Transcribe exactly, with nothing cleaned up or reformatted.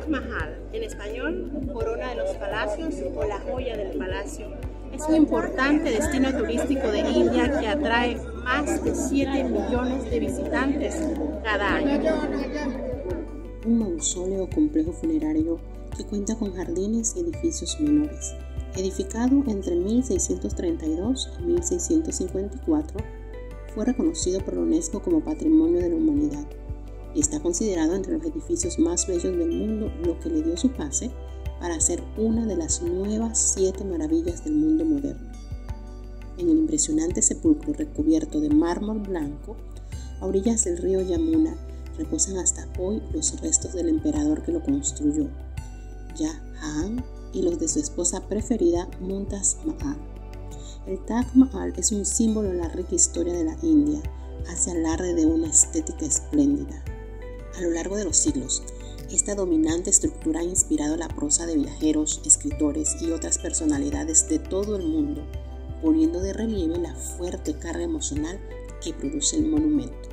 Mahal, en español, Corona de los Palacios o la Joya del Palacio, es un importante destino turístico de India que atrae más de siete millones de visitantes cada año. Un mausoleo o complejo funerario que cuenta con jardines y edificios menores. Edificado entre mil seiscientos treinta y dos y mil seiscientos cincuenta y cuatro, fue reconocido por la UNESCO como Patrimonio de la Humanidad y está considerado entre los edificios más bellos del mundo, lo que le dio su pase para ser una de las nuevas siete maravillas del mundo moderno. En el impresionante sepulcro recubierto de mármol blanco, a orillas del río Yamuna, reposan hasta hoy los restos del emperador que lo construyó, Jahan, y los de su esposa preferida, Mumtaz Mahal. El Taj Mahal es un símbolo de la rica historia de la India, hace alarde de una estética espléndida. A lo largo de los siglos, esta dominante estructura ha inspirado la prosa de viajeros, escritores y otras personalidades de todo el mundo, poniendo de relieve la fuerte carga emocional que produce el monumento.